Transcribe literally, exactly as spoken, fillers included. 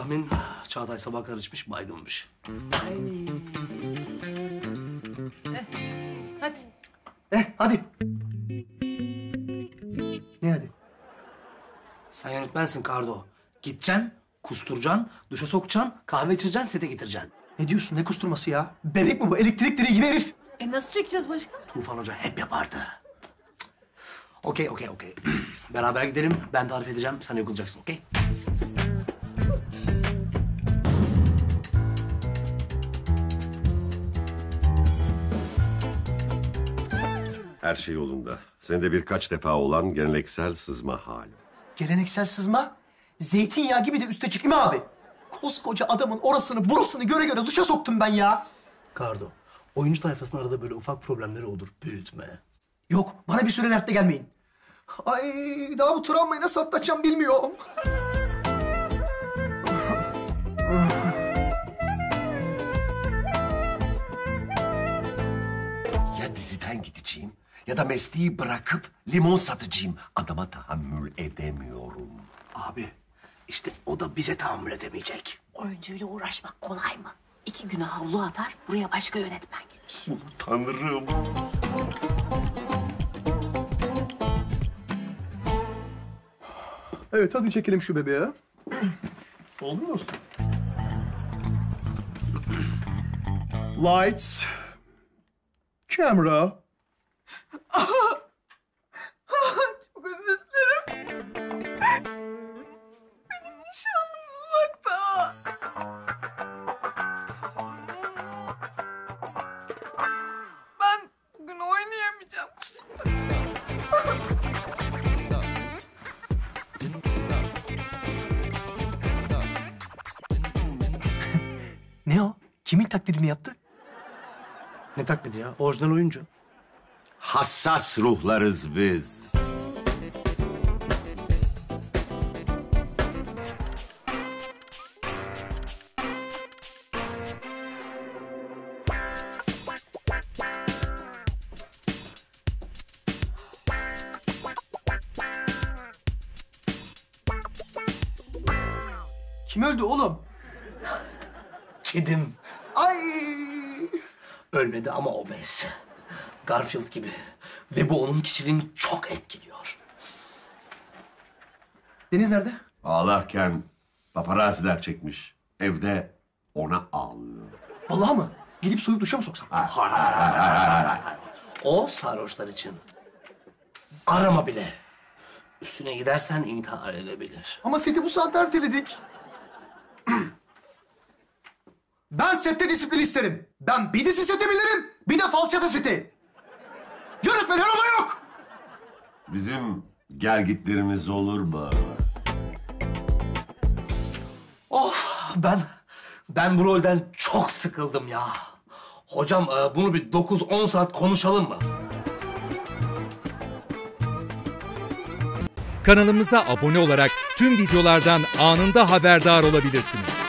tahmin Çağatay sabah karışmış, baygınmış. Ay. Eh, hadi. Eh hadi. Ne hadi? Sen yönetmensin Kardo. Gideceksin, kusturacaksın, duşa sokacaksın, kahve içireceksin, sete getireceksin. Ne diyorsun? Ne kusturması ya? Bebek mi bu? Elektrik direği gibi herif. E nasıl çekeceğiz başkan? Tufan Hoca hep yapardı. Okey, okey, okey. Beraber gidelim, ben tarif edeceğim, sen uygulayacaksın, okey? Her şey yolunda. Senede birkaç defa olan geleneksel sızma hali. Geleneksel sızma, zeytinyağı gibi de üste çıkayım abi. Koskoca adamın orasını burasını göre göre duşa soktum ben ya. Kardo, oyuncu tayfasının arada böyle ufak problemleri olur, büyütme. Yok, bana bir süre dertte gelmeyin. Ay, daha bu travmayı nasıl atlatacağım bilmiyorum. Ya diziden gideceğim ya da mesleği bırakıp limon satıcıyım. Adama tahammül edemiyorum. Abi, işte o da bize tahammül edemeyecek. Oyuncuyla uğraşmak kolay mı? İki güne havlu atar, buraya başka yönetmen gelir. Tanrım. Evet, hadi çekelim şu bebeğe. Oldu mu dostum? Lights. Camera. Çok özür dilerim. Benim nişanlım uzakta. Ben bugün oynayamayacağım. Ne o? Kimin taklidini yaptı? Ne taklidi ya? Orijinal oyuncu. Hassas ruhlarız biz. Kim öldü oğlum? Kedim. Ay! Ölmedi ama obez. Garfield gibi. Ve bu onun kişiliğini çok etkiliyor. Deniz nerede? Ağlarken paparaziler çekmiş. Evde ona ağlıyor. Vallahi mı? Gidip soyup duşa mı soksam? Hayır, hayır, hayır, hayır, hayır, hayır. O sarhoşlar için. Arama bile. Üstüne gidersen intihar edebilir. Ama seti bu saatte erteledik. Ben sette disiplin isterim. Ben bir dizi seti bilirim, bir de falçata seti. Yönetmen her olay yok. Bizim gelgitlerimiz olur mu? Of, ben ben bu rolden çok sıkıldım ya. Hocam e, bunu bir dokuz on saat konuşalım mı? Kanalımıza abone olarak tüm videolardan anında haberdar olabilirsiniz.